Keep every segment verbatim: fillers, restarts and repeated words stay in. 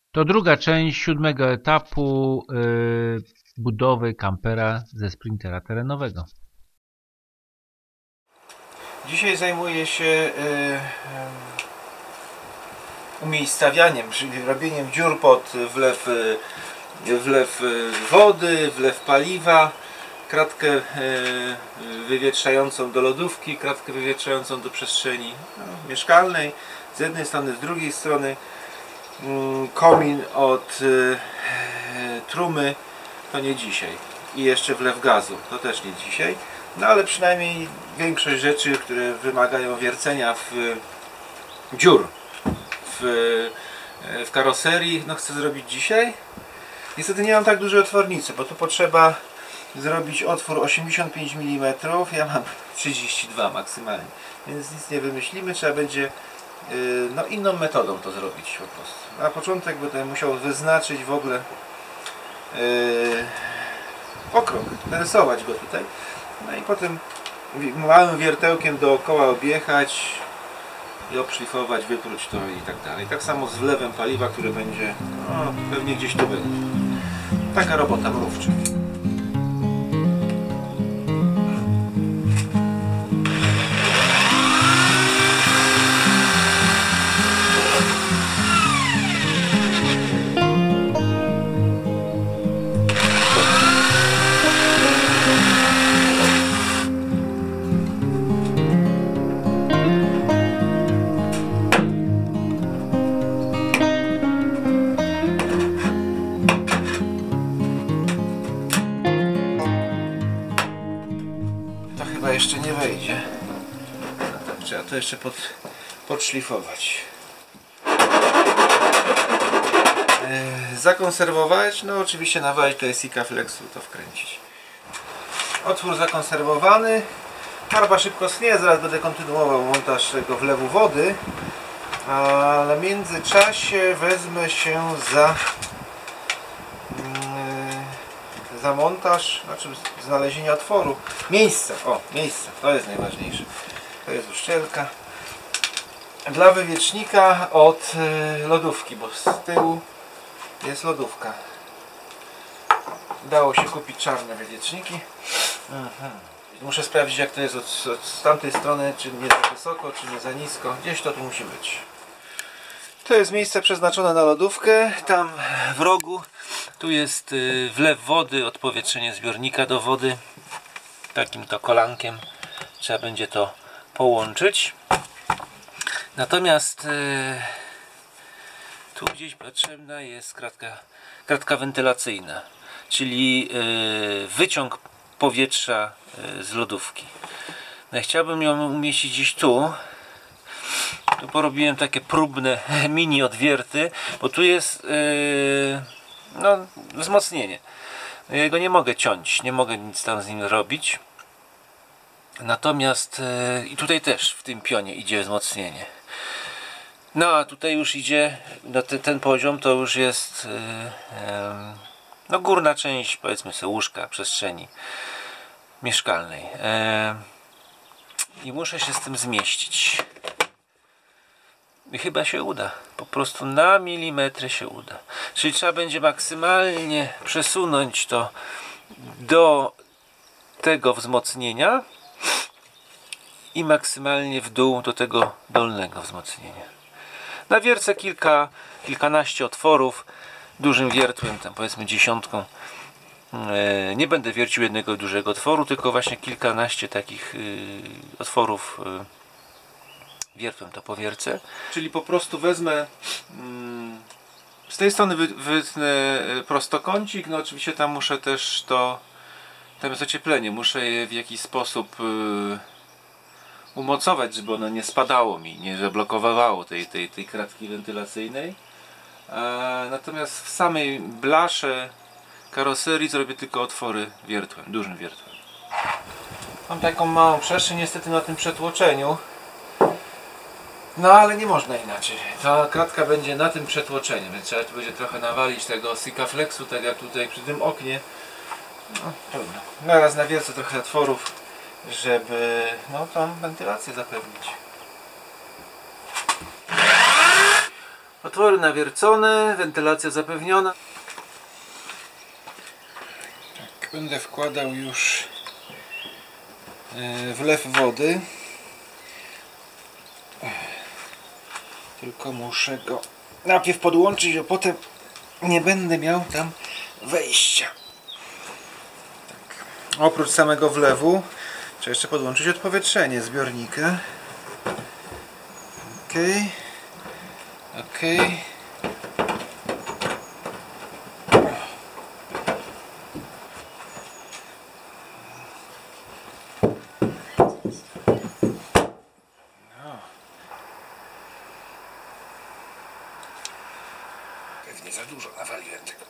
To druga część siódmego etapu yy, budowy kampera ze sprintera terenowego. Dzisiaj zajmuję się yy, umiejscawianiem, czyli robieniem dziur pod wlew, yy, wlew wody, wlew paliwa, kratkę yy, wywietrzającą do lodówki, kratkę wywietrzającą do przestrzeni no, mieszkalnej z jednej strony, z drugiej strony. Komin od y, trumy to nie dzisiaj i jeszcze wlew gazu to też nie dzisiaj, no ale przynajmniej większość rzeczy, które wymagają wiercenia w dziur w, w karoserii, no chcę zrobić dzisiaj. Niestety nie mam tak dużej otwornicy, bo tu potrzeba zrobić otwór osiemdziesiąt pięć milimetrów, ja mam trzydzieści dwa maksymalnie, więc nic nie wymyślimy, trzeba będzie no inną metodą to zrobić po prostu. Na początek będę musiał wyznaczyć w ogóle yy, okrąg, narysować go tutaj, no i potem małym wiertełkiem dookoła objechać i obszlifować, wypróć to i tak dalej. Tak samo z wlewem paliwa, który będzie no, pewnie gdzieś tu będzie. Taka robota mrówcza. Jeszcze nie wejdzie. No tak, trzeba to jeszcze pod, podszlifować. Yy, zakonserwować, no oczywiście nawalić tutaj Sikaflexu, to wkręcić. Otwór zakonserwowany. Farba szybko schnie, zaraz będę kontynuował montaż tego wlewu wody. Ale w międzyczasie wezmę się za za montaż, znaczy znalezienie otworu, miejsce, o miejsce, to jest najważniejsze, to jest uszczelka dla wywiecznika od y, lodówki, bo z tyłu jest lodówka. Dało się kupić czarne wywieczniki. Mhm. Muszę sprawdzić, jak to jest od, od z tamtej strony, czy nie za wysoko, czy nie za nisko, gdzieś to tu musi być. To jest miejsce przeznaczone na lodówkę, tam w rogu. Tu jest wlew wody, odpowietrzenie zbiornika do wody. Takim to kolankiem trzeba będzie to połączyć. Natomiast tu gdzieś potrzebna jest kratka, kratka wentylacyjna, czyli wyciąg powietrza z lodówki. No, chciałbym ją umieścić gdzieś tu. Tu porobiłem takie próbne mini odwierty, bo tu jest yy, no, wzmocnienie. Ja go nie mogę ciąć, nie mogę nic tam z nim robić. Natomiast yy, i tutaj też w tym pionie idzie wzmocnienie. No a tutaj już idzie, no, te, ten poziom to już jest yy, yy, no, górna część, powiedzmy sobie, łóżka, przestrzeni mieszkalnej. Yy, I muszę się z tym zmieścić. I chyba się uda. Po prostu na milimetry się uda. Czyli trzeba będzie maksymalnie przesunąć to do tego wzmocnienia i maksymalnie w dół do tego dolnego wzmocnienia. Nawiercę kilka, kilkanaście otworów dużym wiertłem, tam powiedzmy dziesiątką. Nie będę wiercił jednego dużego otworu, tylko właśnie kilkanaście takich otworów wiertłem to powiercę. Czyli po prostu wezmę mm, z tej strony wy, wytnę prostokącik, no oczywiście tam muszę też to, tam jest ocieplenie, muszę je w jakiś sposób y, umocować, żeby ono nie spadało mi, nie zablokowało tej, tej, tej kratki wentylacyjnej. A, natomiast w samej blasze karoserii zrobię tylko otwory wiertłem, dużym wiertłem. Mam taką małą przestrzeń niestety na tym przetłoczeniu. No ale nie można inaczej. Ta kratka będzie na tym przetłoczeniu, więc trzeba tu będzie trochę nawalić tego Sikaflexu, tak jak tutaj przy tym oknie. No trudno. Teraz nawiercę trochę otworów, żeby no tą wentylację zapewnić. Otwory nawiercone, wentylacja zapewniona. Tak, będę wkładał już wlew wody. Tylko muszę go najpierw podłączyć, a potem nie będę miał tam wejścia. Tak. Oprócz samego wlewu trzeba jeszcze podłączyć odpowietrzenie zbiornika. Ok. Ok. Pewnie za dużo nawaliłem tego.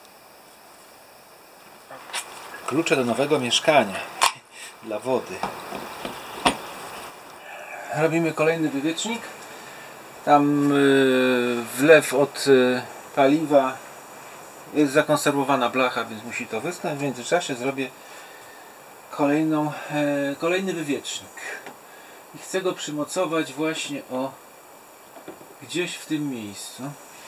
Klucze do nowego mieszkania dla wody. Robimy kolejny wywiecznik. Tam yy, wlew od yy, paliwa, jest zakonserwowana blacha, więc musi to wyschnąć. W międzyczasie zrobię kolejną, yy, kolejny wywiecznik. I chcę go przymocować właśnie o gdzieś w tym miejscu.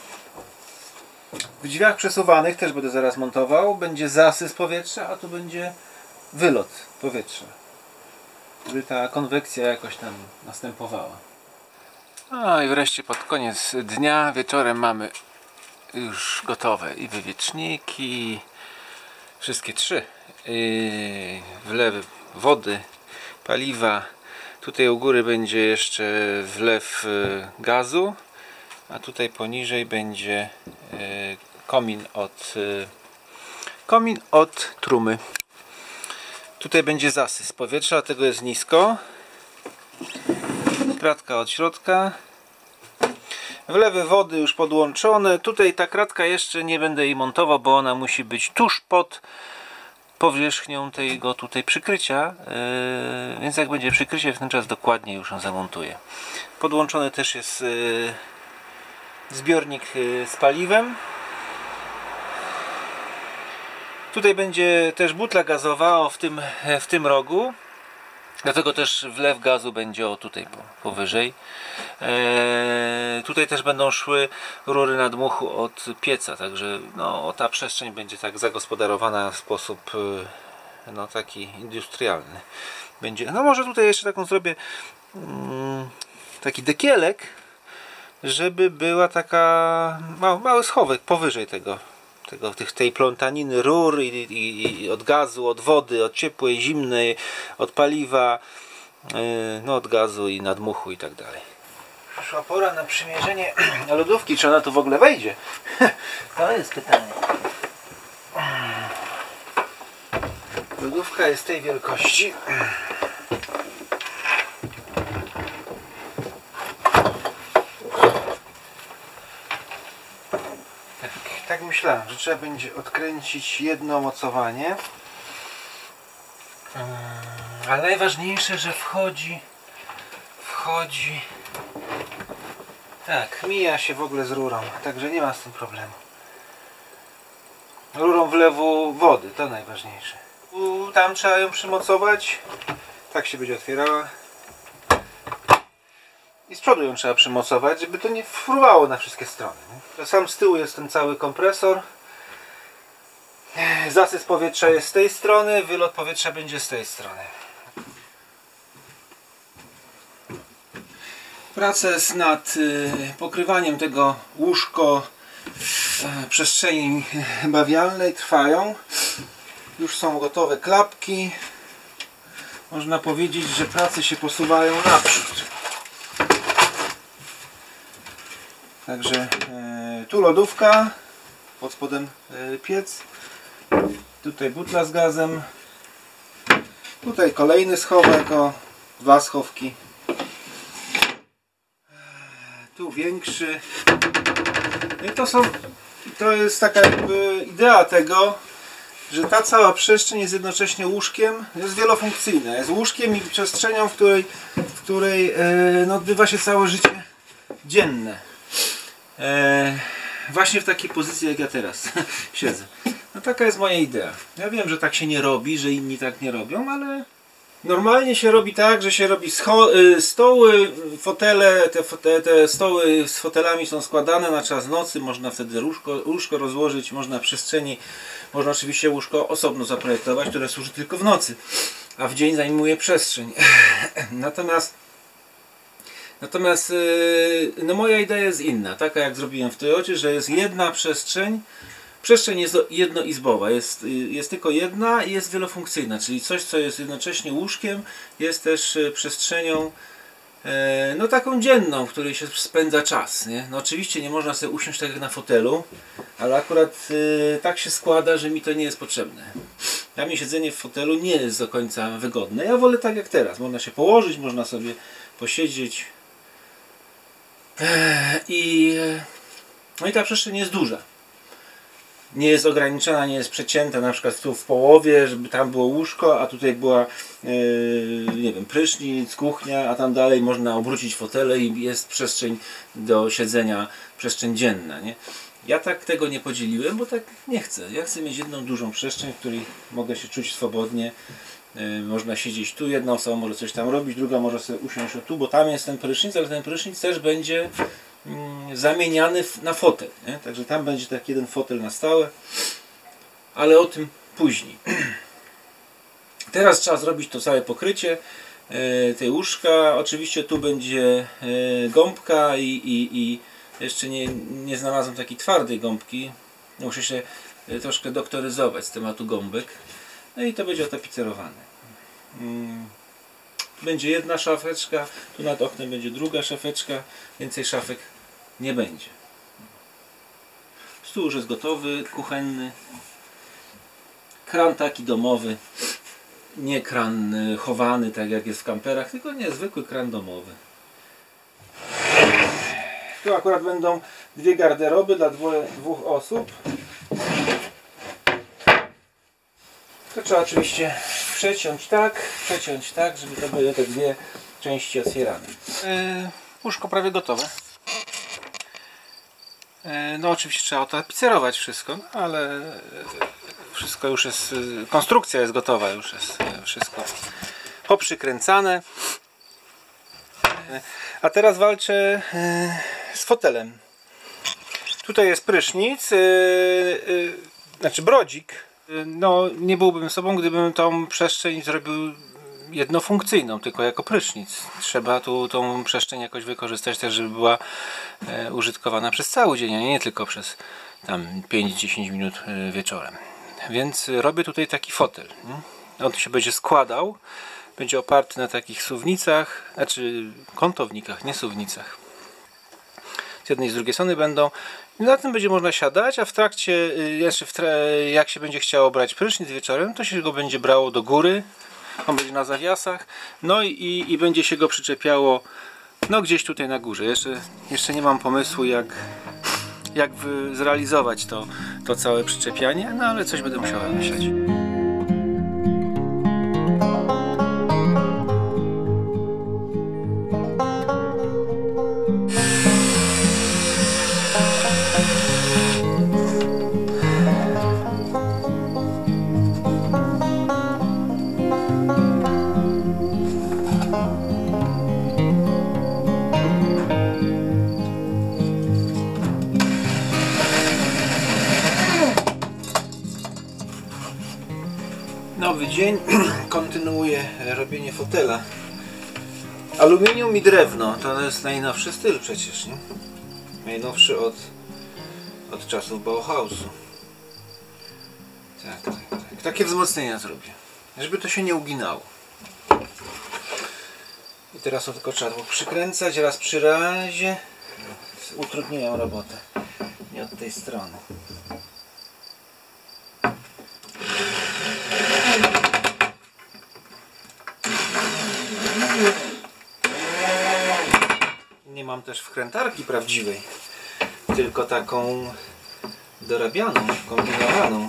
W drzwiach przesuwanych też będę zaraz montował. Będzie zasys powietrza, a tu będzie wylot powietrza, żeby ta konwekcja jakoś tam następowała. No i wreszcie pod koniec dnia, wieczorem mamy już gotowe i wywieczniki, wszystkie trzy. Yy, wlewy wody, paliwa. Tutaj u góry będzie jeszcze wlew gazu, a tutaj poniżej będzie yy, komin od yy, komin od trumy. Tutaj będzie zasys powietrza, dlatego jest nisko. Kratka od środka. Wlewy wody już podłączone. Tutaj ta kratka jeszcze nie będę jej montował, bo ona musi być tuż pod powierzchnią tego tutaj przykrycia. Yy, więc jak będzie przykrycie, w ten czas dokładnie już ją zamontuję. Podłączony też jest yy, zbiornik yy, z paliwem. Tutaj będzie też butla gazowa o, w, tym, w tym rogu. Dlatego też wlew gazu będzie o tutaj powyżej. Eee, tutaj też będą szły rury nadmuchu od pieca, także no, ta przestrzeń będzie tak zagospodarowana w sposób no, taki industrialny. Będzie, no może tutaj jeszcze taką zrobię mm, taki dekielek, żeby była taka mały, mały schowek powyżej tego. Tego, tych, tej plątaniny rur i, i, i od gazu, od wody, od ciepłej, zimnej, od paliwa, yy, no od gazu i nadmuchu i tak dalej. Przyszła pora na przymierzenie lodówki, czy ona tu w ogóle wejdzie? To jest pytanie. Lodówka jest tej wielkości. Tak myślałem, że trzeba będzie odkręcić jedno mocowanie, ale najważniejsze, że wchodzi wchodzi tak, mija się w ogóle z rurą, także nie ma z tym problemu. Rurą wlewu wody, to najważniejsze. Tam trzeba ją przymocować, tak się będzie otwierała i z przodu ją trzeba przymocować, żeby to nie fruwało na wszystkie strony. Nie? Sam z tyłu jest ten cały kompresor. Zasys powietrza jest z tej strony, wylot powietrza będzie z tej strony. Prace nad pokrywaniem tego łóżko przestrzeni bawialnej trwają. Już są gotowe klapki. Można powiedzieć, że prace się posuwają naprzód. Także e, tu lodówka, pod spodem e, piec, tutaj butla z gazem, tutaj kolejny schowek, o, dwa schowki, tu większy. No i to są, to jest taka jakby idea tego, że ta cała przestrzeń jest jednocześnie łóżkiem, jest wielofunkcyjna, jest łóżkiem i przestrzenią, w której, w której e, no, odbywa się całe życie dzienne. Eee, właśnie w takiej pozycji, jak ja teraz siedzę. No taka jest moja idea. Ja wiem, że tak się nie robi, że inni tak nie robią, ale Normalnie się robi tak, że się robi stoły, fotele, te, te, te stoły z fotelami są składane na czas nocy, można wtedy łóżko, łóżko rozłożyć, można przestrzeni, można oczywiście łóżko osobno zaprojektować, które służy tylko w nocy, a w dzień zajmuje przestrzeń. Natomiast natomiast no moja idea jest inna, taka jak zrobiłem w Toyocie, że jest jedna przestrzeń. Przestrzeń jest jednoizbowa, jest, jest tylko jedna i jest wielofunkcyjna, czyli coś, co jest jednocześnie łóżkiem, jest też przestrzenią e, no taką dzienną, w której się spędza czas. Nie? No oczywiście nie można sobie usiąść tak jak na fotelu, ale akurat e, tak się składa, że mi to nie jest potrzebne. Dla mnie siedzenie w fotelu nie jest do końca wygodne. Ja wolę tak jak teraz. Można się położyć, można sobie posiedzieć e, i, no i ta przestrzeń jest duża. Nie jest ograniczona, nie jest przecięta, na przykład tu w połowie, żeby tam było łóżko, a tutaj była yy, nie wiem, prysznic, kuchnia, a tam dalej można obrócić fotele i jest przestrzeń do siedzenia, przestrzeń dzienna. Nie? Ja tak tego nie podzieliłem, bo tak nie chcę. Ja chcę mieć jedną dużą przestrzeń, w której mogę się czuć swobodnie. Yy, można siedzieć tu, jedna osoba może coś tam robić, druga może sobie usiąść tu, bo tam jest ten prysznic, ale ten prysznic też będzie zamieniany na fotel, nie? Także tam będzie taki jeden fotel na stałe, ale o tym później. Teraz trzeba zrobić to całe pokrycie e, tej łóżka. Oczywiście tu będzie e, gąbka i, i, i jeszcze nie, nie znalazłem takiej twardej gąbki. Muszę się e, troszkę doktoryzować z tematu gąbek. No i to będzie otapicerowane. Mm. Będzie jedna szafeczka, tu nad oknem będzie druga szafeczka, więcej szafek nie będzie. Stół już jest gotowy, kuchenny. Kran taki domowy, nie kran chowany tak jak jest w kamperach, tylko niezwykły kran domowy. Tu akurat będą dwie garderoby dla dwoje, dwóch osób. To trzeba oczywiście przeciąć tak, przeciąć tak, żeby to były te dwie części otwierane. Yy, łóżko prawie gotowe. Yy, no oczywiście trzeba otapicerować wszystko, no, ale wszystko już jest, konstrukcja jest gotowa, już jest wszystko poprzykręcane. Yy, a teraz walczę yy, z fotelem. Tutaj jest prysznic, yy, yy, znaczy brodzik. No, nie byłbym sobą, gdybym tą przestrzeń zrobił jednofunkcyjną, tylko jako prysznic. Trzeba tu tą przestrzeń jakoś wykorzystać też, żeby była e, użytkowana przez cały dzień, a nie tylko przez tam pięć do dziesięciu minut e, wieczorem. Więc robię tutaj taki fotel. Nie? On się będzie składał, będzie oparty na takich suwnicach, znaczy kątownikach, nie suwnicach. Z jednej i z drugiej strony będą. Na tym będzie można siadać, a w trakcie, jeszcze w tra jak się będzie chciało brać prysznic wieczorem, to się go będzie brało do góry. On będzie na zawiasach. No i, i będzie się go przyczepiało no gdzieś tutaj na górze. Jeszcze, jeszcze nie mam pomysłu jak, jak zrealizować to, to całe przyczepianie, no ale coś będę musiał myśleć. Nowy dzień, kontynuuję robienie fotela. Aluminium i drewno, to jest najnowszy styl przecież, nie? Najnowszy od, od czasów Bauhausu. Tak, tak, tak. Takie wzmocnienia zrobię, żeby to się nie uginało. I teraz to tylko trzeba było przykręcać raz przy razie. Utrudniają robotę. Nie od tej strony. Nie mam też wkrętarki prawdziwej, tylko taką dorabianą, kombinowaną.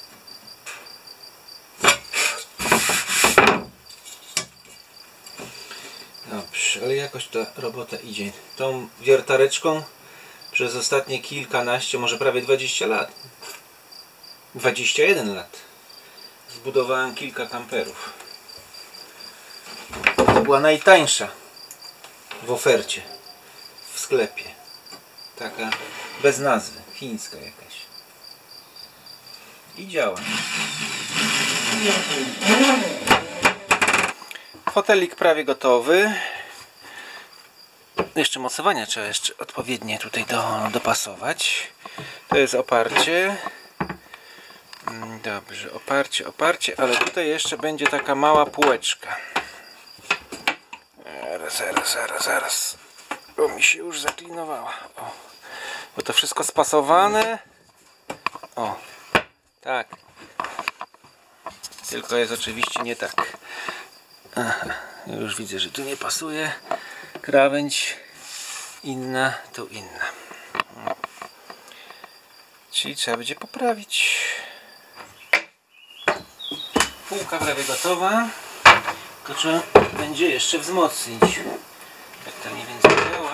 Dobrze, ale jakoś ta robota idzie. Tą wiertareczką przez ostatnie kilkanaście, może prawie dwadzieścia lat, dwadzieścia jeden lat zbudowałem kilka kamperów. była najtańsza w ofercie w sklepie. Taka bez nazwy, chińska jakaś. I działa. Fotelik prawie gotowy. Jeszcze mocowania trzeba jeszcze odpowiednie tutaj do, dopasować. To jest oparcie. Dobrze, oparcie, oparcie, ale tutaj jeszcze będzie taka mała półeczka. Zaraz, zaraz, zaraz, zaraz. Bo mi się już zaklinowała. O. Bo to wszystko spasowane. O, tak. Tylko jest oczywiście nie tak. Aha, już widzę, że tu nie pasuje. Krawędź inna, tu inna. Czyli trzeba będzie poprawić. Półka prawie gotowa. Tylko trzeba będzie jeszcze wzmocnić. Jak to mniej więcej działa.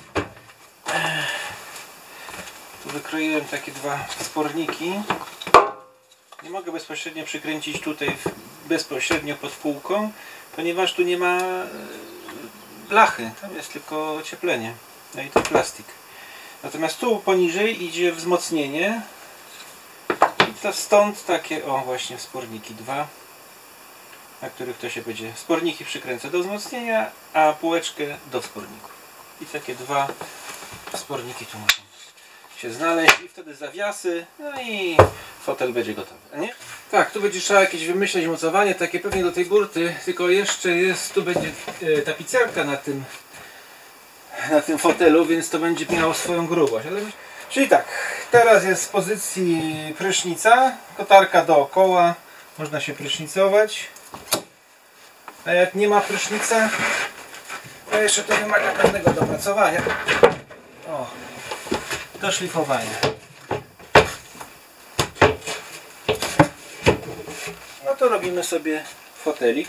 Tu wykroiłem takie dwa sporniki. Nie mogę bezpośrednio przykręcić tutaj bezpośrednio pod półką, ponieważ tu nie ma blachy. Tam jest tylko ocieplenie. No i to plastik. Natomiast tu poniżej idzie wzmocnienie. I to stąd takie, o właśnie, sporniki dwa, na których to się będzie, sporniki przykręca do wzmocnienia, a półeczkę do sporników. I takie dwa sporniki tu muszą się znaleźć i wtedy zawiasy, no i fotel będzie gotowy, nie? Tak, tu będzie trzeba jakieś wymyśleć mocowanie, takie pewnie do tej burty, tylko jeszcze jest, tu będzie e, tapicerka na tym na tym fotelu, więc to będzie miało swoją grubość. Ale... Czyli tak, teraz jest w pozycji prysznica, kotarka dookoła, można się prysznicować. A jak nie ma prysznica, to jeszcze to wymaga pewnego dopracowania. O, do szlifowania. No to robimy sobie fotelik.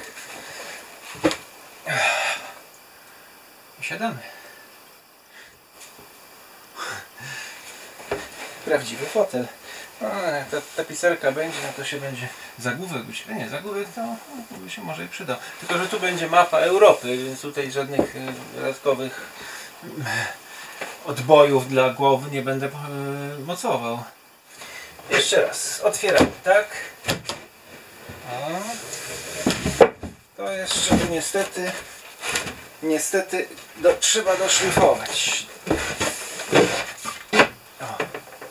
I siadamy. Prawdziwy fotel. No, jak ta tapicerka będzie, no to się będzie zagłówek być. Nie, zagłówek to, to by się może i przydał. Tylko że tu będzie mapa Europy, więc tutaj żadnych dodatkowych odbojów dla głowy nie będę mocował. Jeszcze raz, otwieramy, tak? O. To jeszcze tu niestety niestety do, trzeba doszlifować. O.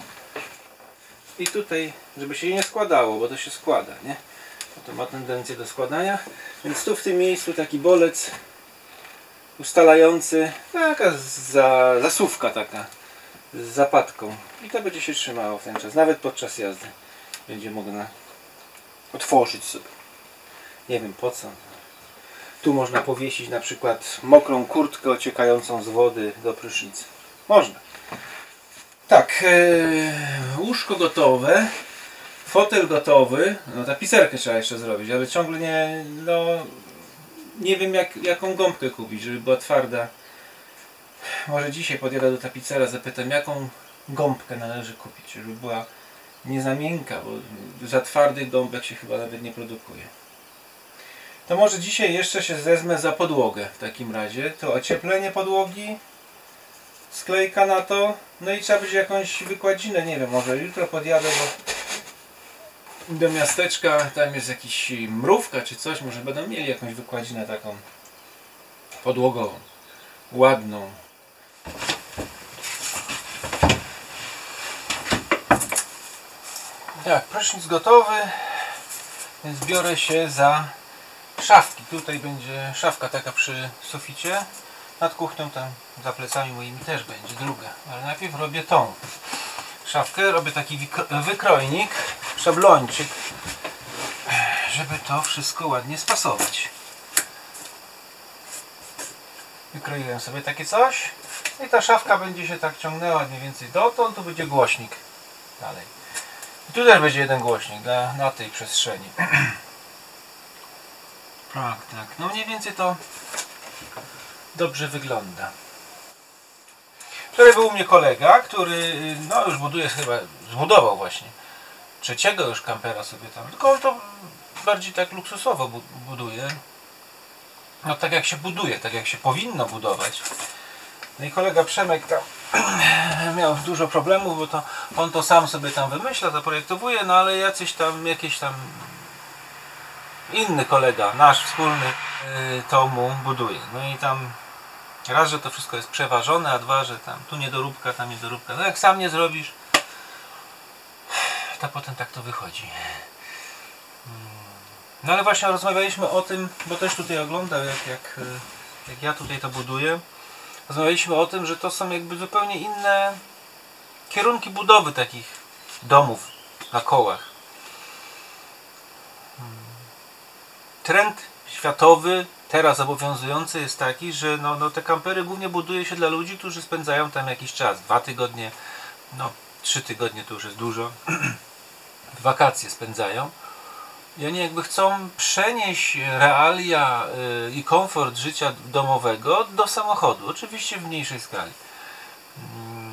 I tutaj, żeby się nie składało, bo to się składa, nie? Bo to ma tendencję do składania, więc tu w tym miejscu taki bolec ustalający, taka za, zasuwka taka z zapadką i to będzie się trzymało w ten czas, nawet podczas jazdy będzie można otworzyć sobie, nie wiem po co. Tu można powiesić na przykład mokrą kurtkę ociekającą z wody do prysznicy, można. Tak, yy, łóżko gotowe, fotel gotowy, no tapicerkę trzeba jeszcze zrobić, ale ciągle nie, no nie wiem jak, jaką gąbkę kupić, żeby była twarda. Może dzisiaj podjadę do tapicera, zapytam jaką gąbkę należy kupić, żeby była nie za miękka, bo za twardych gąbek się chyba nawet nie produkuje. To może dzisiaj jeszcze się wezmę za podłogę w takim razie, to ocieplenie podłogi, sklejka na to, no i trzeba będzie jakąś wykładzinę, nie wiem, może jutro podjadę do, do miasteczka, tam jest jakiś mrówka czy coś, może będą mieli jakąś wykładzinę taką podłogową, ładną. Tak, prysznic gotowy, więc biorę się za szafki. Tutaj będzie szafka taka przy suficie. Nad kuchnią tam za plecami moimi też będzie druga. Ale najpierw robię tą szafkę. Robię taki wykrojnik, szablończyk, żeby to wszystko ładnie spasować. Wykroiłem sobie takie coś. I ta szafka będzie się tak ciągnęła mniej więcej dotąd. Tu będzie głośnik dalej. I tu też będzie jeden głośnik dla, na tej przestrzeni. Tak, tak. No mniej więcej to dobrze wygląda. Wczoraj był u mnie kolega, który no już buduje, chyba zbudował właśnie trzeciego już kampera sobie tam, tylko on to bardziej tak luksusowo buduje. no tak jak się buduje, tak jak się powinno budować. No i kolega Przemek tam miał dużo problemów, bo to on to sam sobie tam wymyśla, zaprojektowuje, no ale jacyś tam, jakieś tam inny kolega, nasz wspólny, yy, to mu buduje. No i tam raz, że to wszystko jest przeważone, a dwa, że tam tu niedoróbka, tam niedoróbka. No jak sam nie zrobisz, to potem tak to wychodzi. No ale właśnie rozmawialiśmy o tym, bo też tutaj oglądał, jak, jak, jak ja tutaj to buduję. Rozmawialiśmy o tym, że to są jakby zupełnie inne kierunki budowy takich domów na kołach. Trend światowy, teraz obowiązujący, jest taki, że no, no te kampery głównie buduje się dla ludzi, którzy spędzają tam jakiś czas. Dwa tygodnie, no trzy tygodnie to już jest dużo. Wakacje spędzają. I oni jakby chcą przenieść realia yy, i komfort życia domowego do samochodu. Oczywiście w mniejszej skali. Yy,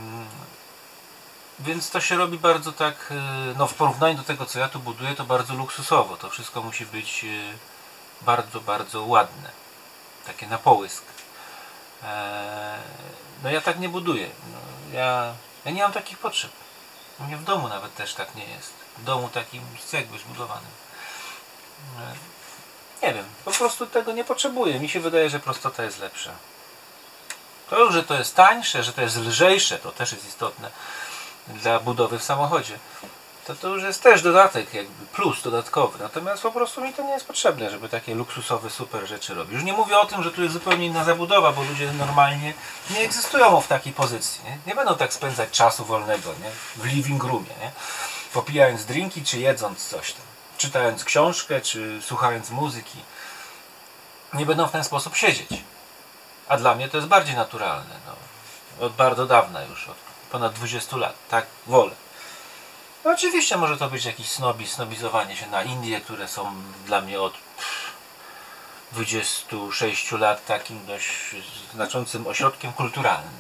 więc to się robi bardzo tak, yy, no w porównaniu do tego, co ja tu buduję, to bardzo luksusowo. To wszystko musi być yy, bardzo, bardzo ładne. Takie na połysk. Yy, no ja tak nie buduję. No, ja, ja nie mam takich potrzeb. U mnie w domu nawet też tak nie jest. W domu takim z cegły zbudowanym. Nie wiem, po prostu tego nie potrzebuję. Mi się wydaje, że prostota jest lepsza. To, że to jest tańsze, że to jest lżejsze, to też jest istotne dla budowy w samochodzie. To, to już jest też dodatek, jakby plus dodatkowy. Natomiast po prostu mi to nie jest potrzebne, żeby takie luksusowe, super rzeczy robić. Już nie mówię o tym, że tu jest zupełnie inna zabudowa, bo ludzie normalnie nie egzystują w takiej pozycji. Nie, nie będą tak spędzać czasu wolnego, nie? W living roomie, nie? Popijając drinki, czy jedząc coś tam. Czytając książkę, czy słuchając muzyki. Nie będą w ten sposób siedzieć. A dla mnie to jest bardziej naturalne. No. Od bardzo dawna już, od ponad dwudziestu lat. Tak wolę. No oczywiście może to być jakiś snobizm, snobizowanie się na Indie, które są dla mnie od dwudziestu sześciu lat takim dość znaczącym ośrodkiem kulturalnym.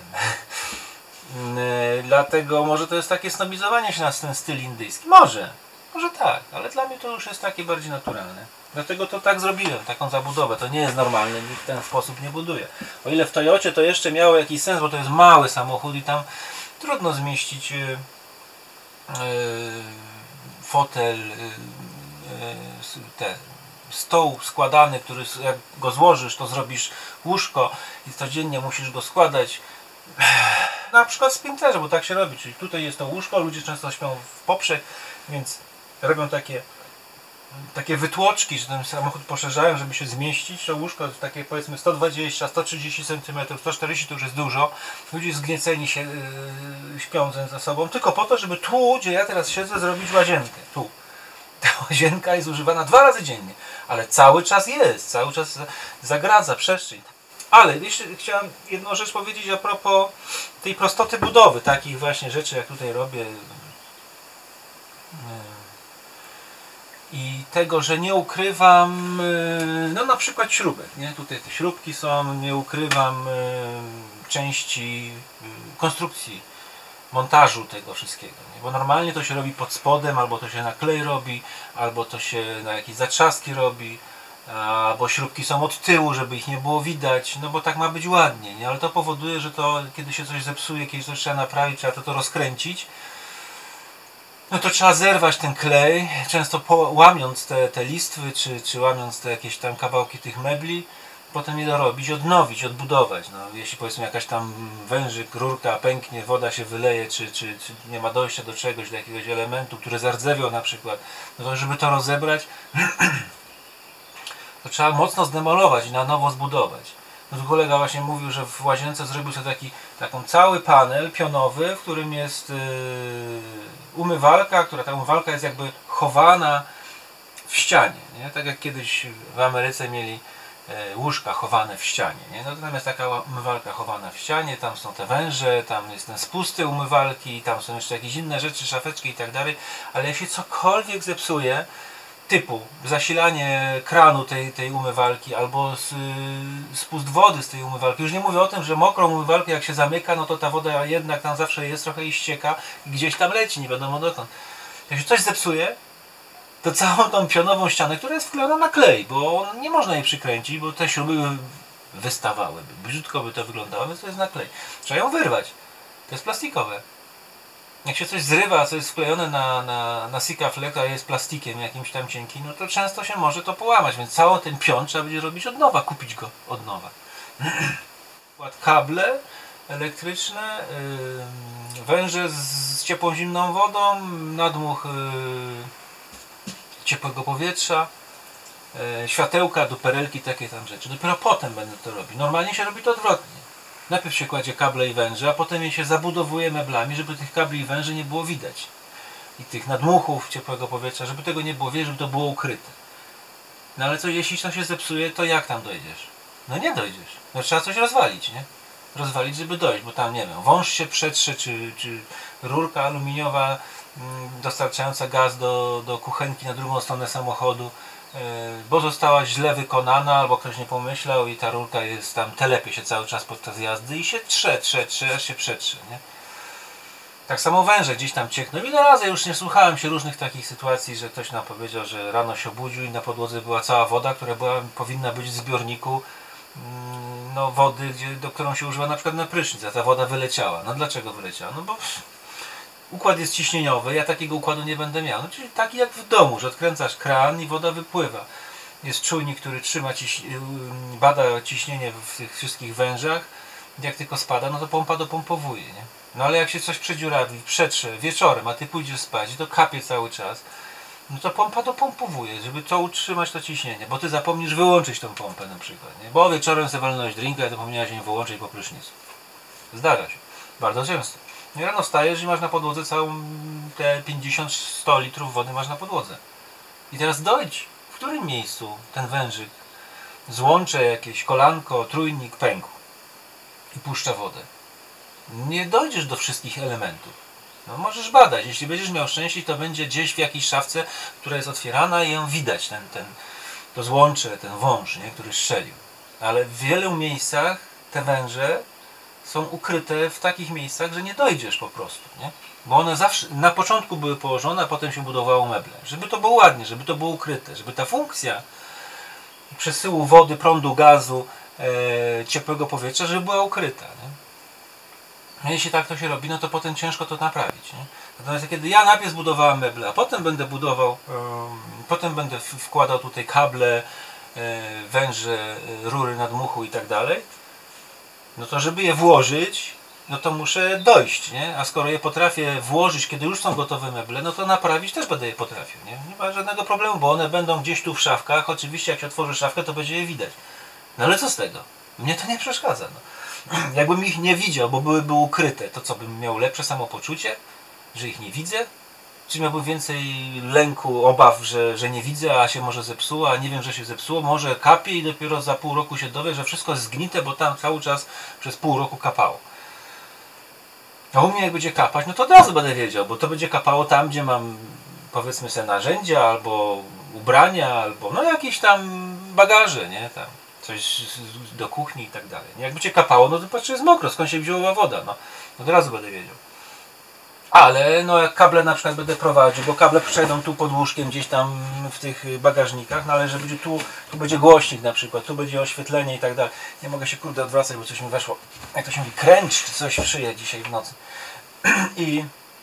Dlatego może to jest takie snobizowanie się na ten styl indyjski. Może. Może tak, ale dla mnie to już jest takie bardziej naturalne. Dlatego to tak zrobiłem, taką zabudowę. To nie jest normalne, nikt w ten sposób nie buduje. O ile w Toyocie to jeszcze miało jakiś sens, bo to jest mały samochód i tam trudno zmieścić yy, yy, fotel, yy, yy, te, stoł składany, który jak go złożysz, to zrobisz łóżko i codziennie musisz go składać. Na przykład w sprinterze, bo tak się robi, czyli tutaj jest to łóżko, ludzie często śpią w poprzek, więc robią takie takie wytłoczki, że ten samochód poszerzają, żeby się zmieścić. To łóżko takie powiedzmy sto dwadzieścia do stu trzydziestu centymetrów, sto czterdzieści to już jest dużo. Ludzie zgnieceni się yy, śpią ze sobą, tylko po to, żeby tu, gdzie ja teraz siedzę, zrobić łazienkę. Tu. Ta łazienka jest używana dwa razy dziennie, ale cały czas jest, cały czas zagradza przestrzeń. Ale jeszcze chciałem jedną rzecz powiedzieć a propos tej prostoty budowy, takich właśnie rzeczy, jak tutaj robię. I tego, że nie ukrywam, no na przykład śrubek, nie? Tutaj te śrubki są, nie ukrywam części konstrukcji, montażu tego wszystkiego, nie? Bo normalnie to się robi pod spodem, albo to się na klej robi, albo to się na jakieś zatrzaski robi, albo śrubki są od tyłu, żeby ich nie było widać, no bo tak ma być ładnie, nie? Ale to powoduje, że to kiedy się coś zepsuje, kiedy coś trzeba naprawić, trzeba to, to rozkręcić. No to trzeba zerwać ten klej, często po, łamiąc te, te listwy, czy, czy łamiąc te jakieś tam kawałki tych mebli, potem je dorobić, odnowić, odbudować. No, jeśli powiedzmy jakaś tam wężyk, rurka pęknie, woda się wyleje, czy, czy, czy nie ma dojścia do czegoś, do jakiegoś elementu, który zardzewiał na przykład, no to żeby to rozebrać, to trzeba mocno zdemolować i na nowo zbudować. No tu kolega właśnie mówił, że w łazience zrobił sobie taki taką cały panel pionowy, w którym jest yy, umywalka, która ta umywalka jest jakby chowana w ścianie, nie? Tak jak kiedyś w Ameryce mieli yy, łóżka chowane w ścianie, nie? No to tam jest taka umywalka chowana w ścianie, tam są te węże, tam jest ten spust tej umywalki, tam są jeszcze jakieś inne rzeczy, szafeczki i tak dalej, ale jak się cokolwiek zepsuje, typu zasilanie kranu tej, tej umywalki albo z, spust wody z tej umywalki. Już nie mówię o tym, że mokrą umywalkę jak się zamyka, no to ta woda jednak tam zawsze jest trochę i ścieka i gdzieś tam leci, nie wiadomo dokąd. Jak się coś zepsuje, to całą tą pionową ścianę, która jest wklejona na klej, bo nie można jej przykręcić, bo te śruby wystawałyby. Brzydko by to wyglądało, więc to jest na klej. Trzeba ją wyrwać. To jest plastikowe. Jak się coś zrywa, co jest wklejone na, na, na Sikaflex, a jest plastikiem jakimś tam cienkim, no to często się może to połamać, więc cały ten pion trzeba będzie robić od nowa, kupić go od nowa. Kable elektryczne, yy, węże z ciepłą, zimną wodą, nadmuch yy, ciepłego powietrza, yy, światełka, duperelki, takie tam rzeczy. Dopiero potem będę to robić. Normalnie się robi to odwrotnie. Najpierw się kładzie kable i węże, a potem je się zabudowuje meblami, żeby tych kabli i węży nie było widać. I tych nadmuchów ciepłego powietrza, żeby tego nie było widać, żeby to było ukryte. No ale co, jeśli to się zepsuje, to jak tam dojdziesz? No nie dojdziesz. No trzeba coś rozwalić, nie? Rozwalić, żeby dojść, bo tam, nie wiem, wąż się przetrze, czy, czy rurka aluminiowa mm, dostarczająca gaz do, do kuchenki na drugą stronę samochodu, yy, bo została źle wykonana, albo ktoś nie pomyślał i ta rurka jest tam, telepie się cały czas podczas jazdy i się trze, trze, trze, aż się przetrze, nie? Tak samo węże gdzieś tam ciekną. Ile razy już nie słuchałem się różnych takich sytuacji, że ktoś nam powiedział, że rano się obudził i na podłodze była cała woda, która była, powinna być w zbiorniku no, wody, gdzie, do którą się używa na przykład na prysznic, a ta woda wyleciała. No dlaczego wyleciała? No bo układ jest ciśnieniowy, ja takiego układu nie będę miał. No, czyli taki jak w domu, że odkręcasz kran i woda wypływa. Jest czujnik, który trzyma ciś... bada ciśnienie w tych wszystkich wężach. Jak tylko spada, no to pompa dopompowuje, nie? No ale jak się coś przedziurawi, przetrze wieczorem, a ty pójdziesz spać i to kapie cały czas, no to pompa dopompowuje, żeby to utrzymać to ciśnienie, bo ty zapomnisz wyłączyć tą pompę na przykład, nie? Bo wieczorem sobie walnąłeś drinka i zapomniałeś ją wyłączyć po prysznicu. Zdarza się. Bardzo często. I rano wstajesz i masz na podłodze całą te pięćdziesiąt sto litrów wody masz na podłodze. I teraz dojdź, w którym miejscu ten wężyk, złącze jakieś, kolanko, trójnik pękł i puszcza wodę. Nie dojdziesz do wszystkich elementów. No możesz badać. Jeśli będziesz miał szczęście, to będzie gdzieś w jakiejś szafce, która jest otwierana i ją widać, ten, ten, to złącze, ten wąż, nie, który strzelił. Ale w wielu miejscach te węże są ukryte w takich miejscach, że nie dojdziesz po prostu, nie? Bo one zawsze na początku były położone, a potem się budowało meble. Żeby to było ładnie, żeby to było ukryte, żeby ta funkcja przesyłu wody, prądu, gazu, e, ciepłego powietrza, żeby była ukryta, nie? A jeśli tak to się robi, no to potem ciężko to naprawić, nie? Natomiast kiedy ja najpierw zbudowałem meble, a potem będę budował, um, potem będę wkładał tutaj kable, e, węże, e, rury nadmuchu i tak dalej, no to żeby je włożyć, no to muszę dojść, nie? A skoro je potrafię włożyć, kiedy już są gotowe meble, no to naprawić też będę je potrafił, nie? Nie ma żadnego problemu, bo one będą gdzieś tu w szafkach. Oczywiście jak się otworzy szafkę, to będzie je widać. No ale co z tego? Mnie to nie przeszkadza, no. Jakbym ich nie widział, bo byłyby ukryte, to co, bym miał lepsze samopoczucie, że ich nie widzę? Czy miałbym więcej lęku, obaw, że, że nie widzę, a się może zepsuło, a nie wiem, że się zepsuło, może kapie i dopiero za pół roku się dowie, że wszystko jest zgnite, bo tam cały czas przez pół roku kapało. A u mnie jak będzie kapać, no to od razu będę wiedział, bo to będzie kapało tam, gdzie mam, powiedzmy sobie, narzędzia, albo ubrania, albo no jakieś tam bagaże, nie, tam coś do kuchni i tak dalej. Jak będzie kapało, no to patrzę, jest mokro, skąd się wzięła woda, no od razu będę wiedział. Ale no jak kable na przykład będę prowadził, bo kable przejdą tu pod łóżkiem gdzieś tam w tych bagażnikach, no ale że będzie tu, tu będzie głośnik na przykład, tu będzie oświetlenie i tak dalej. Nie mogę się kurde odwracać, bo coś mi weszło, jak to się mówi, kręć czy coś w szyję dzisiaj w nocy. I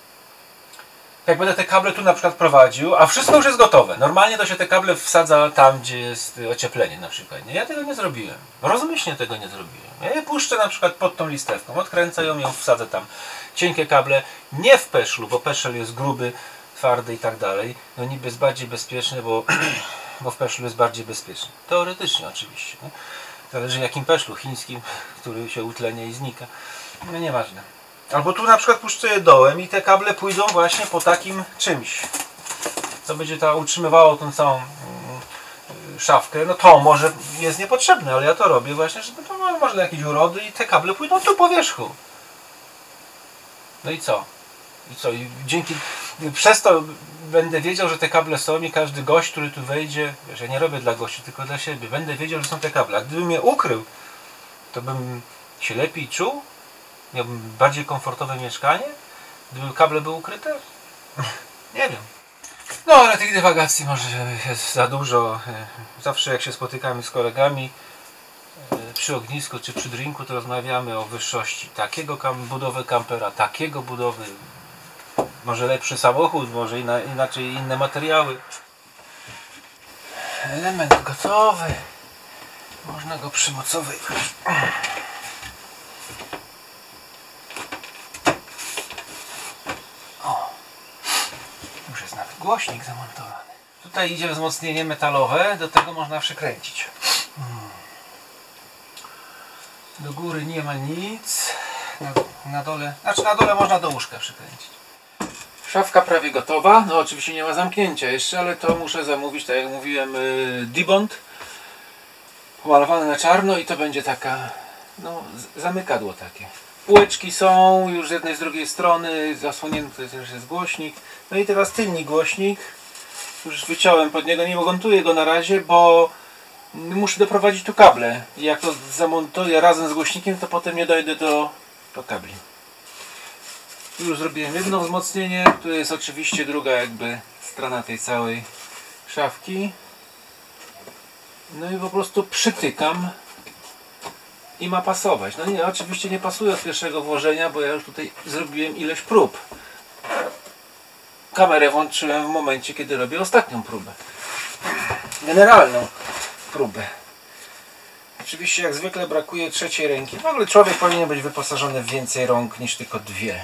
jak będę te kable tu na przykład prowadził, a wszystko już jest gotowe. Normalnie to się te kable wsadza tam, gdzie jest ocieplenie na przykład. Nie? Ja tego nie zrobiłem. Rozmyślnie tego nie zrobiłem. Ja je puszczę na przykład pod tą listewką, odkręcę ją, ją wsadzę tam. Cienkie kable, nie w peszlu, bo peszel jest gruby, twardy i tak dalej. No niby jest bardziej bezpieczny, bo, bo w peszlu jest bardziej bezpieczny. Teoretycznie oczywiście. Nie? Zależy jakim peszlu, chińskim, który się utlenia i znika. No nieważne. Albo tu na przykład puszczę je dołem i te kable pójdą właśnie po takim czymś, co będzie ta utrzymywało tą całą yy, szafkę. No to może jest niepotrzebne, ale ja to robię właśnie, żeby to no, może jakieś urody i te kable pójdą tu po wierzchu. No i co? I co? I dzięki przez to będę wiedział, że te kable są i każdy gość, który tu wejdzie, że nie robię dla gości, tylko dla siebie, będę wiedział, że są te kable. A gdybym je ukrył, to bym się lepiej czuł? Miałbym bardziej komfortowe mieszkanie? Gdyby kable były ukryte? Nie wiem. No ale tych dywagacji może jest za dużo. Zawsze jak się spotykamy z kolegami przy ognisku czy przy drinku, to rozmawiamy o wyższości takiego kam budowy kampera, takiego budowy, może lepszy samochód, może ina inaczej inne materiały. Element gotowy, można go przymocowywać. O, już jest nawet głośnik zamontowany. Tutaj idzie wzmocnienie metalowe, do tego można przykręcić. Do góry nie ma nic, na, na dole, znaczy na dole można do łóżka przykręcić. Szafka prawie gotowa, no oczywiście nie ma zamknięcia jeszcze, ale to muszę zamówić, tak jak mówiłem, yy, Dibond pomalowane na czarno i to będzie taka, no zamykadło takie. Półeczki są już z jednej z drugiej strony, zasłonięty też jest głośnik. No i teraz tylny głośnik, już wyciąłem pod niego, nie montuję go na razie, bo muszę doprowadzić tu kable i jak to zamontuję razem z głośnikiem, to potem nie dojdę do, do kabli. Już zrobiłem jedno wzmocnienie, tu jest oczywiście druga jakby strona tej całej szafki. No i po prostu przytykam i ma pasować. No nie, oczywiście nie pasuje od pierwszego włożenia, bo ja już tutaj zrobiłem ileś prób. Kamerę włączyłem w momencie, kiedy robię ostatnią próbę. Generalną próbę. Oczywiście jak zwykle brakuje trzeciej ręki. W ogóle człowiek powinien być wyposażony w więcej rąk niż tylko dwie.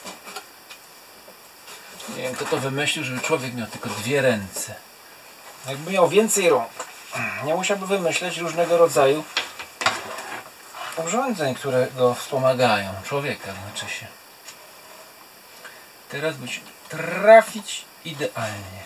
Nie wiem kto to wymyślił, żeby człowiek miał tylko dwie ręce. Jakby miał więcej rąk, nie musiałby wymyśleć różnego rodzaju urządzeń, które go wspomagają. Człowieka znaczy się. Teraz musi trafić idealnie.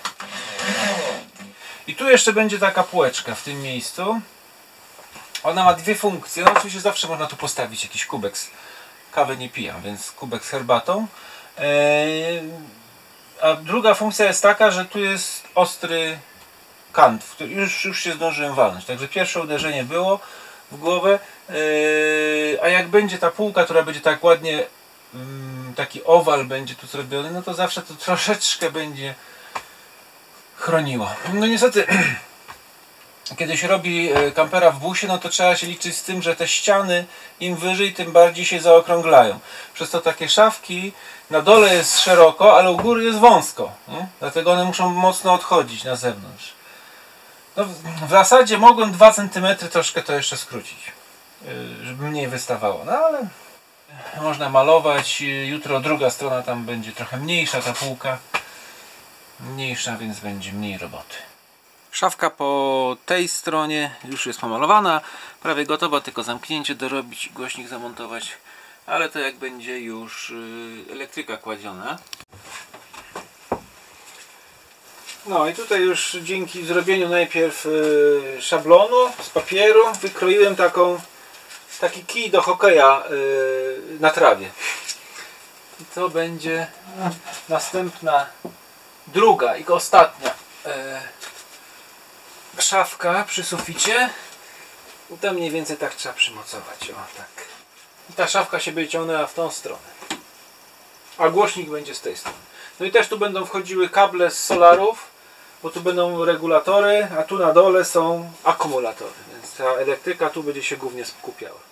I tu jeszcze będzie taka półeczka w tym miejscu. Ona ma dwie funkcje. No oczywiście zawsze można tu postawić jakiś kubek. Kawy nie pijam, więc kubek z herbatą. Eee, a druga funkcja jest taka, że tu jest ostry kant, w który już, już się zdążyłem walnąć. Także pierwsze uderzenie było w głowę. Eee, a jak będzie ta półka, która będzie tak ładnie, mm, taki owal będzie tu zrobiony, no to zawsze to troszeczkę będzie chroniło. No niestety, kiedy się robi kampera w busie, no to trzeba się liczyć z tym, że te ściany im wyżej, tym bardziej się zaokrąglają. Przez to takie szafki na dole jest szeroko, ale u góry jest wąsko. Nie? Dlatego one muszą mocno odchodzić na zewnątrz. No, w zasadzie mogłem dwa centymetry troszkę to jeszcze skrócić, żeby mniej wystawało. No ale można malować. Jutro druga strona tam będzie trochę mniejsza, ta półka. Mniejsza, więc będzie mniej roboty. Szafka po tej stronie już jest pomalowana, prawie gotowa, tylko zamknięcie dorobić, głośnik zamontować, ale to jak będzie już elektryka kładziona. No i tutaj już dzięki zrobieniu najpierw szablonu z papieru wykroiłem taką, taki kij do hokeja na trawie. I to będzie następna, druga i ostatnia szafka przy suficie. I tam mniej więcej tak trzeba przymocować. O, tak. I ta szafka się będzie ciągnęła w tą stronę. A głośnik będzie z tej strony. No i też tu będą wchodziły kable z solarów, bo tu będą regulatory, a tu na dole są akumulatory. Więc ta elektryka tu będzie się głównie skupiała.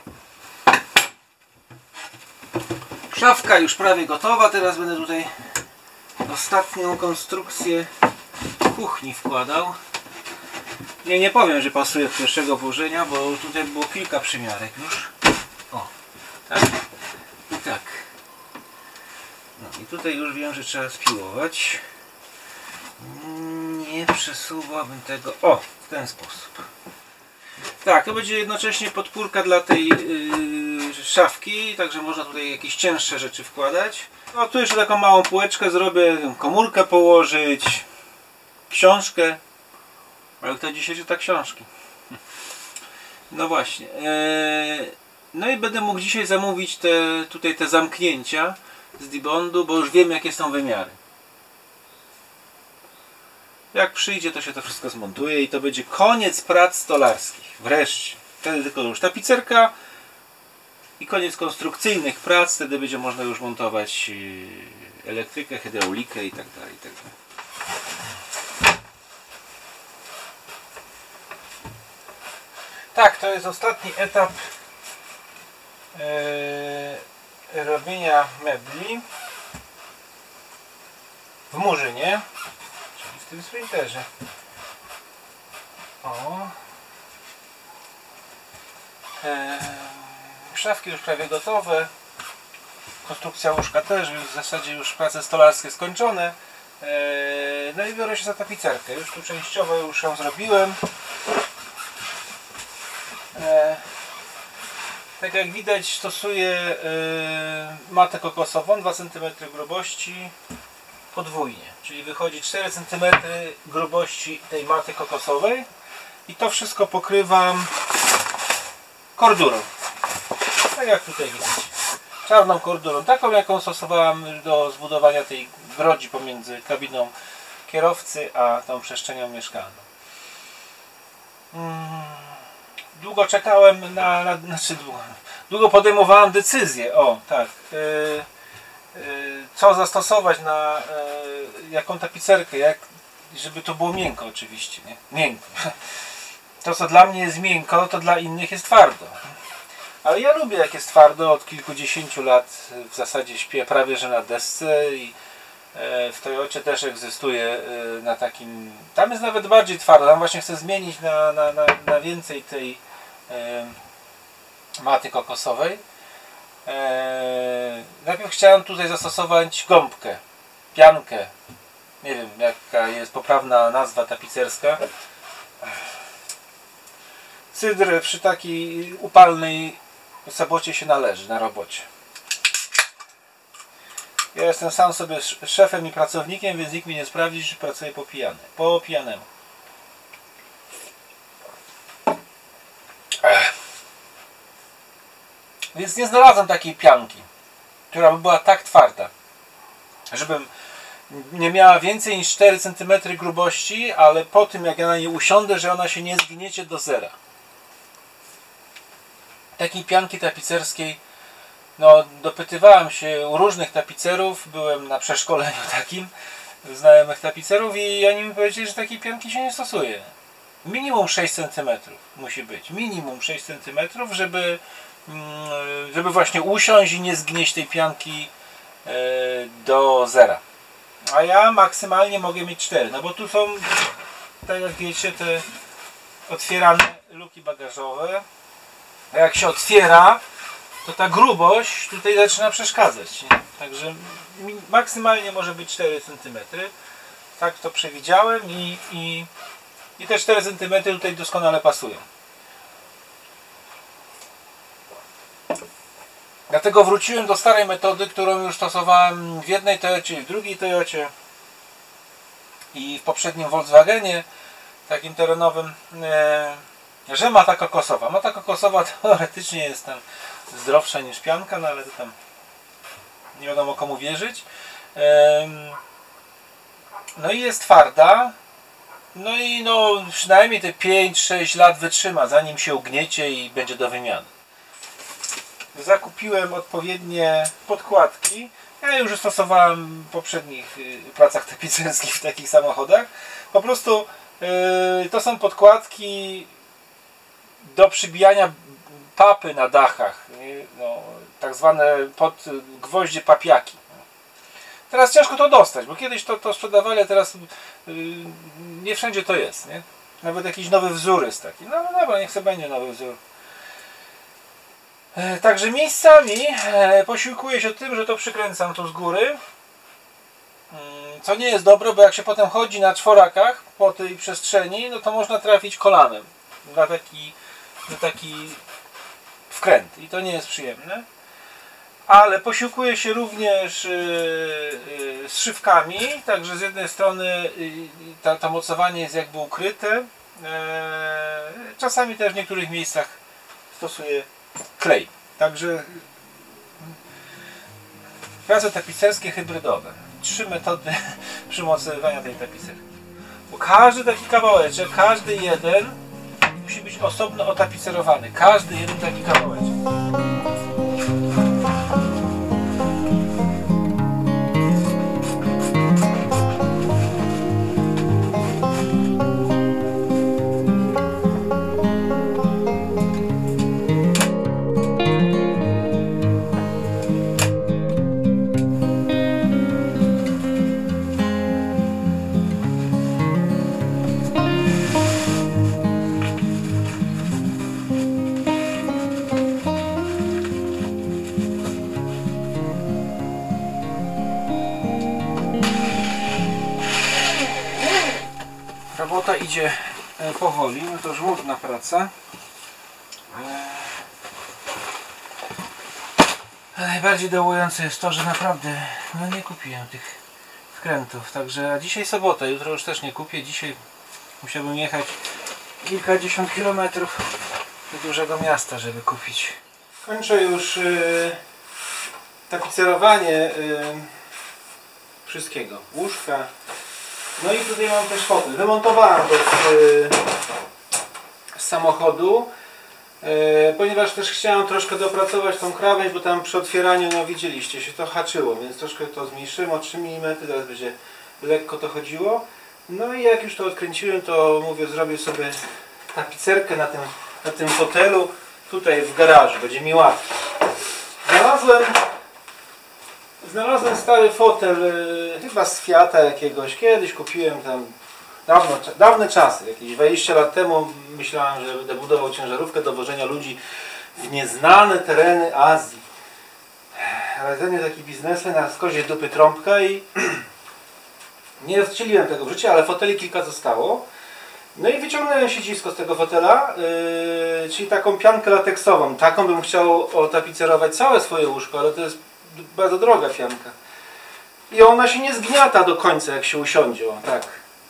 Szafka już prawie gotowa. Teraz będę tutaj ostatnią konstrukcję kuchni wkładał. Nie, nie powiem, że pasuje do pierwszego włożenia, bo tutaj było kilka przymiarek już. O, tak i tak. No i tutaj już wiem, że trzeba spiłować. Nie przesuwałbym tego. O, w ten sposób. Tak, to będzie jednocześnie podpórka dla tej yy, szafki, także można tutaj jakieś cięższe rzeczy wkładać. No tu jeszcze taką małą półeczkę zrobię, komórkę położyć, książkę. Ale kto dzisiaj czyta książki? No właśnie. Eee, no i będę mógł dzisiaj zamówić te, tutaj te zamknięcia z Dibondu, bo już wiem jakie są wymiary. Jak przyjdzie, to się to wszystko zmontuje i to będzie koniec prac stolarskich. Wreszcie. Wtedy tylko już tapicerka i koniec konstrukcyjnych prac. Wtedy będzie można już montować elektrykę, hydraulikę i tak dalej, i tak dalej. Tak, to jest ostatni etap yy, robienia mebli w Murzynie, czyli w tym sprinterze. O. Yy, szafki już prawie gotowe. Konstrukcja łóżka też, więc w zasadzie już prace stolarskie skończone. Yy, no i biorę się za tapicerkę. Już tu częściowo już ją zrobiłem. Yy, tak jak widać, stosuję yy, matę kokosową dwa centymetry grubości podwójnie. Czyli wychodzi cztery centymetry grubości tej maty kokosowej i to wszystko pokrywam kordurą. Tak jak tutaj widać. Czarną kordurą, taką jaką stosowałem do zbudowania tej grodzi pomiędzy kabiną kierowcy a tą przestrzenią mieszkalną. Hmm. Długo czekałem na, na znaczy długo, długo podejmowałem decyzję, o tak, yy, yy, co zastosować na yy, jaką tapicerkę, jak, żeby to było miękko oczywiście, nie? Miękko. To co dla mnie jest miękko, to dla innych jest twardo. Ale ja lubię jak jest twardo, od kilkudziesięciu lat w zasadzie śpię prawie że na desce i w Toyocie też egzystuje na takim, tam jest nawet bardziej twardo, tam właśnie chcę zmienić na, na, na, na więcej tej e, maty kokosowej. E, najpierw chciałem tutaj zastosować gąbkę, piankę, nie wiem jaka jest poprawna nazwa tapicerska. Cydr przy takiej upalnej sobocie się należy na robocie. Ja jestem sam sobie szefem i pracownikiem, więc nikt mi nie sprawdzi, że pracuję po pijane, po pijanemu. Ech. Więc nie znalazłem takiej pianki, która by była tak twarda, żebym nie miała więcej niż cztery centymetry grubości, ale po tym jak ja na niej usiądę, że ona się nie zgniecie do zera. Takiej pianki tapicerskiej, no dopytywałem się u różnych tapicerów, byłem na przeszkoleniu takim znajomych tapicerów i oni mi powiedzieli, że takiej pianki się nie stosuje. Minimum sześć centymetrów musi być, minimum sześć centymetrów, żeby, żeby właśnie usiąść i nie zgnieść tej pianki do zera. A ja maksymalnie mogę mieć cztery, no bo tu są, tak jak wiecie, te otwierane luki bagażowe. A jak się otwiera, to ta grubość tutaj zaczyna przeszkadzać. Nie? Także maksymalnie może być cztery centymetry. Tak to przewidziałem i, i, i te cztery centymetry tutaj doskonale pasują. Dlatego wróciłem do starej metody, którą już stosowałem w jednej Toyocie i w drugiej Toyocie i w poprzednim Volkswagenie takim terenowym, e, że mata kokosowa. Mata kokosowa teoretycznie jest tam zdrowsza niż pianka, no ale to tam nie wiadomo komu wierzyć. E, no i jest twarda. No i no przynajmniej te pięć sześć lat wytrzyma, zanim się ugniecie i będzie do wymiany. Zakupiłem odpowiednie podkładki. Ja już stosowałem w poprzednich pracach tapicerskich w takich samochodach. Po prostu yy, to są podkładki do przybijania papy na dachach. No, tak zwane pod gwoździe papiaki. Teraz ciężko to dostać, bo kiedyś to, to sprzedawali, a teraz yy, nie wszędzie to jest. Nie? Nawet jakiś nowy wzór jest taki. No, no dobra, niech sobie będzie nowy wzór. Także miejscami posiłkuję się tym, że to przykręcam tu z góry, co nie jest dobre, bo jak się potem chodzi na czworakach po tej przestrzeni, no to można trafić kolanem na taki, na taki wkręt i to nie jest przyjemne. Ale posiłkuję się również z szywkami, także z jednej strony to, to mocowanie jest jakby ukryte, czasami też w niektórych miejscach stosuję klej. Także prace tapicerskie hybrydowe. Trzy metody przymocowywania tej tapicerki. Bo każdy taki kawałeczek, każdy jeden musi być osobno otapicerowany. Każdy jeden taki kawałeczek. Robota idzie powoli, no to żmudna praca. A najbardziej dołujące jest to, że naprawdę no nie kupiłem tych wkrętów. Także a dzisiaj sobota, jutro już też nie kupię. Dzisiaj musiałbym jechać kilkadziesiąt kilometrów do dużego miasta, żeby kupić. Kończę już yy, tapicerowanie yy, wszystkiego. Łóżka. No i tutaj mam też fotel. Wymontowałem to z, yy, z samochodu. Yy, ponieważ też chciałem troszkę dopracować tą krawędź, bo tam przy otwieraniu, no widzieliście, się to haczyło, więc troszkę to zmniejszyłem o trzy milimetry, teraz będzie lekko to chodziło. No i jak już to odkręciłem, to mówię, zrobię sobie tapicerkę na tym, na tym fotelu tutaj w garażu, będzie mi łatwiej. Znalazłem, znalazłem stary fotel, yy, chyba z Fiata jakiegoś, kiedyś kupiłem tam. Dawno, dawne czasy, jakieś dwadzieścia lat temu myślałem, że będę budował ciężarówkę do wożenia ludzi w nieznane tereny Azji. Ale to nie taki biznesmen, na skozie dupy trąbka i nie wcieliłem tego w życie, ale foteli kilka zostało. No i wyciągnąłem siedzisko z tego fotela, yy, czyli taką piankę lateksową. Taką bym chciał otapicerować całe swoje łóżko, ale to jest bardzo droga pianka. I ona się nie zgniata do końca, jak się usiądzie. O, tak.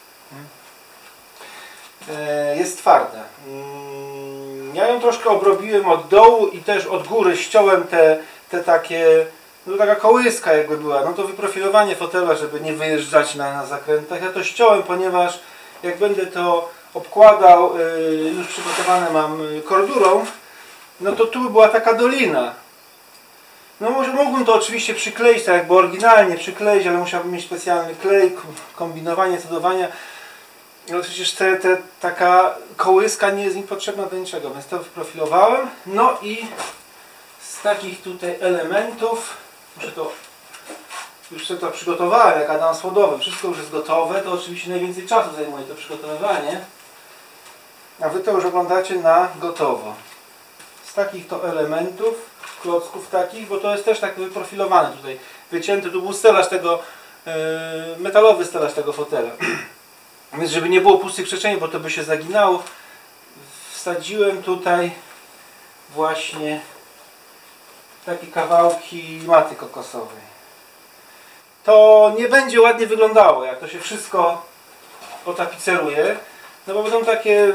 Jest twarda. Ja ją troszkę obrobiłem od dołu i też od góry ściąłem te, te takie, no taka kołyska jakby była, no to wyprofilowanie fotela, żeby nie wyjeżdżać na, na zakrętach. Ja to ściąłem, ponieważ jak będę to obkładał, już przygotowane mam kordurą, no to tu była taka dolina. No może mógłbym to oczywiście przykleić, tak jakby oryginalnie przykleić, ale musiałbym mieć specjalny klej, kombinowanie, cudowania. No przecież te, te, taka kołyska nie jest mi potrzebna do niczego, więc to wyprofilowałem. No i z takich tutaj elementów, muszę to, już sobie to przygotowałem jak Adam Słodowy, wszystko już jest gotowe, to oczywiście najwięcej czasu zajmuje to przygotowywanie. A wy to już oglądacie na gotowo. Z takich to elementów, klocków takich, bo to jest też tak wyprofilowane tutaj, wycięty, tu był stelaż tego, yy, metalowy stelaż tego fotela. Więc żeby nie było pustych przestrzeni, bo to by się zaginało, wsadziłem tutaj właśnie takie kawałki maty kokosowej. To nie będzie ładnie wyglądało, jak to się wszystko otapiceruje, no bo będą takie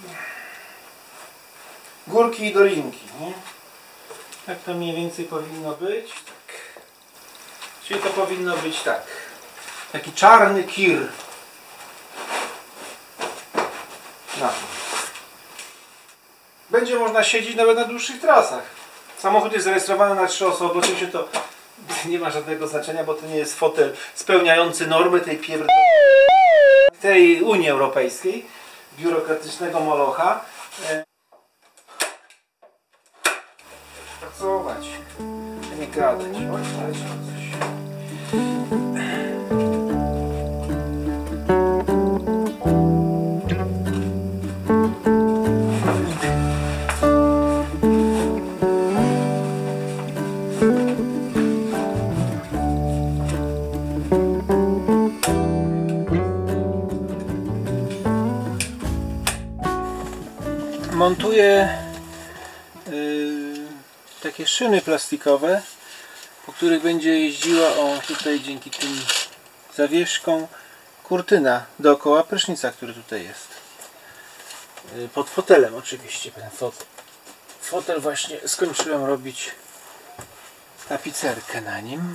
górki i dolinki. Nie? Tak to mniej więcej powinno być. Tak. Czyli to powinno być tak. Taki czarny kir. No. Będzie można siedzieć nawet na dłuższych trasach. Samochód jest zarejestrowany na trzy osoby. Oczywiście to nie ma żadnego znaczenia, bo to nie jest fotel spełniający normy tej pierd... tej Unii Europejskiej, biurokratycznego molocha. Pracować, a nie gadać. Oj, coś. Montuję yy, takie szyny plastikowe, po których będzie jeździła, o tutaj dzięki tym zawieszkom, kurtyna dookoła prysznica, który tutaj jest. Yy, pod fotelem oczywiście. Ten fotel. Fotel właśnie skończyłem robić tapicerkę na nim.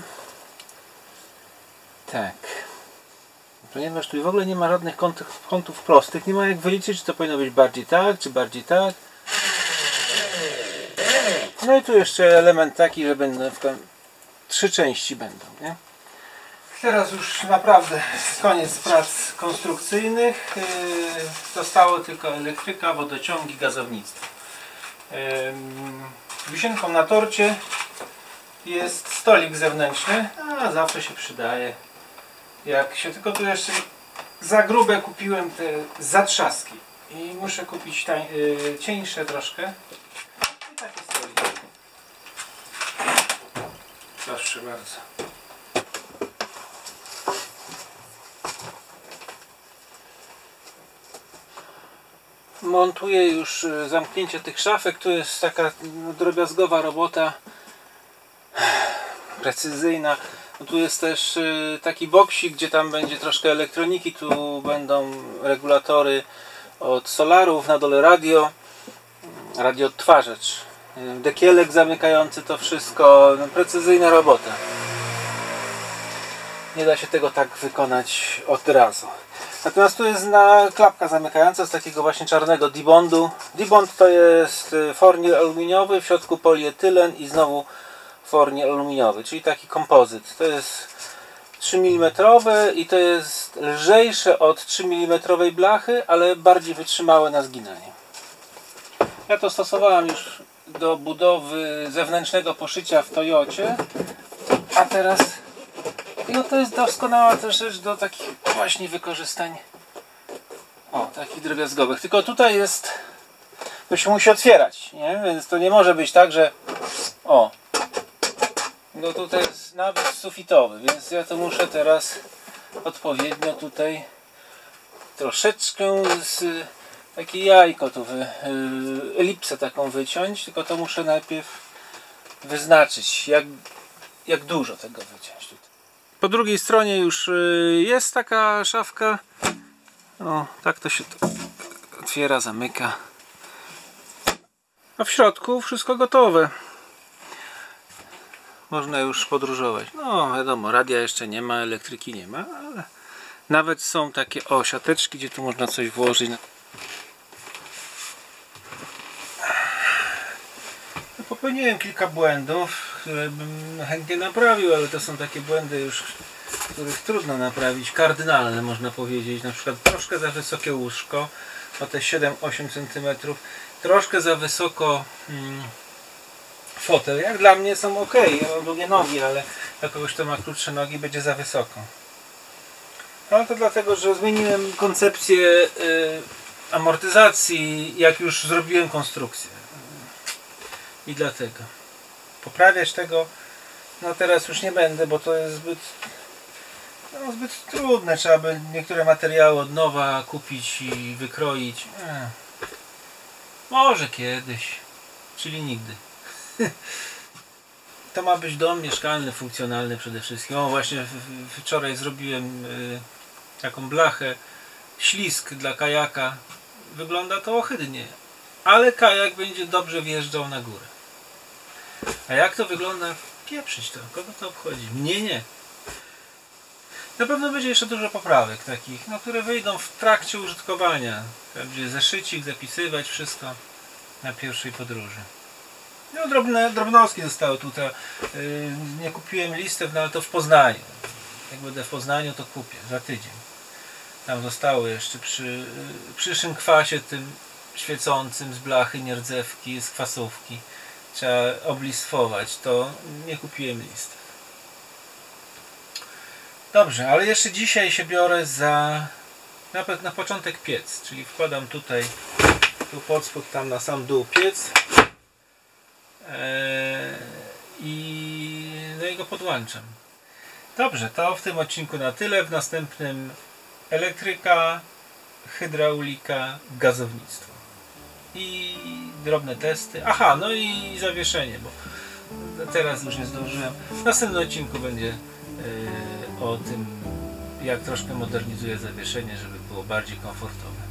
Tak. Ponieważ tu w ogóle nie ma żadnych kątów, kątów prostych, nie ma jak wyliczyć, czy to powinno być bardziej tak, czy bardziej tak. No i tu jeszcze element taki, że będą w trzy części będą, nie? Teraz już naprawdę koniec prac konstrukcyjnych. Zostało tylko elektryka, wodociągi, gazownictwo. Wisienką na torcie jest stolik zewnętrzny, a zawsze się przydaje. Jak się tylko tu jeszcze za grube kupiłem te zatrzaski i muszę kupić tań, yy, cieńsze troszkę. I takie stoliki. Proszę bardzo. Montuję już zamknięcie tych szafek. Tu jest taka drobiazgowa robota, precyzyjna. No tu jest też taki boksik, gdzie tam będzie troszkę elektroniki. Tu będą regulatory od solarów, na dole radio, radioodtwarzacz, dekielek zamykający to wszystko. No, precyzyjna robota. Nie da się tego tak wykonać od razu. Natomiast tu jest na klapka zamykająca z takiego właśnie czarnego dibondu. Dibond to jest fornil aluminiowy, w środku polietylen i znowu fornil aluminiowy, czyli taki kompozyt. To jest trzy milimetry i to jest lżejsze od trzy milimetry blachy, ale bardziej wytrzymałe na zginanie. Ja to stosowałem już do budowy zewnętrznego poszycia w Toyocie, a teraz no to jest doskonała też rzecz do takich właśnie wykorzystań, o, takich drobiazgowych. Tylko tutaj jest, to się musi otwierać, nie? Więc to nie może być tak, że o, no tutaj jest nawóz sufitowy, więc ja to muszę teraz odpowiednio tutaj troszeczkę z takie jajko tu, wy, elipsę taką wyciąć, tylko to muszę najpierw wyznaczyć, jak, jak dużo tego wyciąć tutaj. Po drugiej stronie już jest taka szafka. O, tak to się to otwiera, zamyka. A w środku wszystko gotowe. Można już podróżować. No wiadomo, radia jeszcze nie ma, elektryki nie ma, ale nawet są takie o, siateczki, gdzie tu można coś włożyć. Popełniłem kilka błędów, które bym chętnie naprawił, ale to są takie błędy już, których trudno naprawić, kardynalne można powiedzieć. Na przykład troszkę za wysokie łóżko, o te siedem osiem centymetrów, troszkę za wysoko hmm, fotel. Jak dla mnie są ok, ja mam długie nogi, ale dla kogoś, kto ma krótsze nogi, będzie za wysoko. Ale to dlatego, że zmieniłem koncepcję y, amortyzacji, jak już zrobiłem konstrukcję. I dlatego poprawiać tego no teraz już nie będę, bo to jest zbyt no, zbyt trudne. Trzeba by niektóre materiały od nowa kupić i wykroić. Ech. Może kiedyś, czyli nigdy. To ma być dom mieszkalny, funkcjonalny przede wszystkim. O, właśnie wczoraj zrobiłem y, taką blachę, ślisk dla kajaka. Wygląda to ohydnie, ale kajak będzie dobrze wjeżdżał na górę. A jak to wygląda? Pieprzyć to. Kogo to obchodzi? Mnie nie. Na pewno będzie jeszcze dużo poprawek takich, no, które wyjdą w trakcie użytkowania. Będzie zeszycik, zapisywać wszystko na pierwszej podróży. No, drobne, drobnostki zostały tutaj. Yy, nie kupiłem listów, no ale to w Poznaniu. Jak będę w Poznaniu, to kupię za tydzień. Tam zostały jeszcze przy, przy szynkwasie tym świecącym z blachy, nierdzewki, z kwasówki. Trzeba oblistwować, to nie kupiłem listów. Dobrze, ale jeszcze dzisiaj się biorę za na, na początek piec, czyli wkładam tutaj tu pod spód, tam na sam dół piec eee, i no i go podłączam. Dobrze, to w tym odcinku na tyle. W następnym elektryka, hydraulika, gazownictwo i drobne testy. Aha, no i zawieszenie, bo teraz już nie zdążyłem. W następnym odcinku będzie yy, o tym, jak troszkę modernizuję zawieszenie, żeby było bardziej komfortowe.